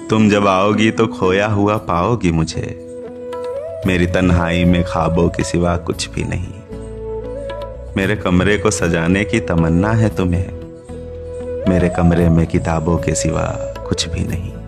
तुम जब आओगी तो खोया हुआ पाओगी मुझे। मेरी तन्हाई में ख्वाबों के सिवा कुछ भी नहीं। मेरे कमरे को सजाने की तमन्ना है तुम्हें। मेरे कमरे में किताबों के सिवा कुछ भी नहीं।